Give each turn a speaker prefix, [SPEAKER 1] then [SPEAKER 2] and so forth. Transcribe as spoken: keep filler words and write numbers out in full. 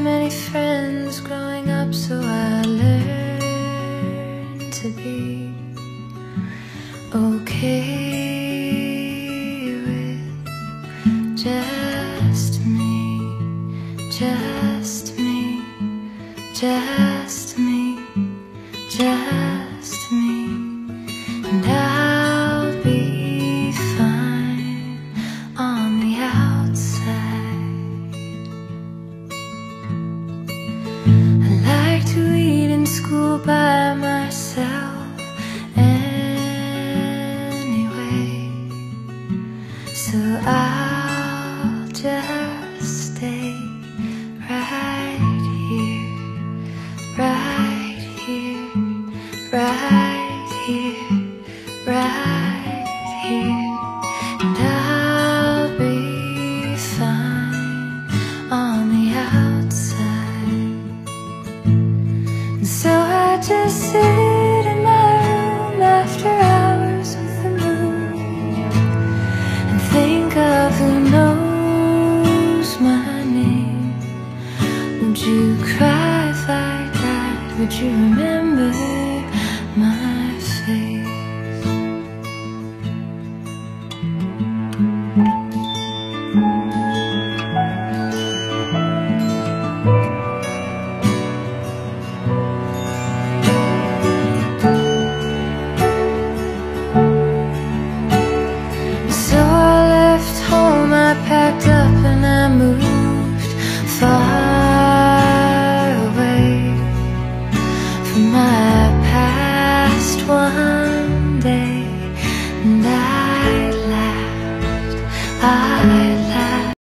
[SPEAKER 1] many friends growing up, so I learned to be okay with just me, just me, just me, just me, and I'll be fine on the outside. I like to eat in school by myself,